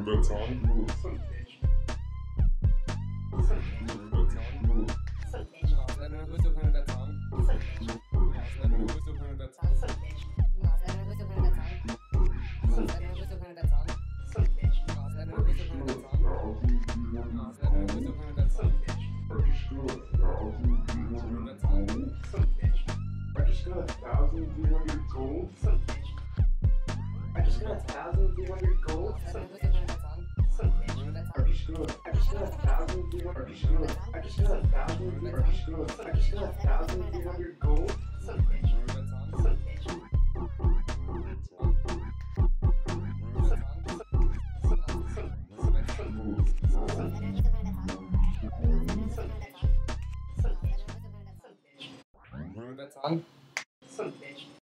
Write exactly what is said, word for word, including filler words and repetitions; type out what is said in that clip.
I just got a thousand three hundred gold. I just got a thousand three hundred gold. I just got I just got a thousand three hundred. I just got I just got a thousand. I just got I just got a thousand three hundred gold. That's on. Son of a bitch.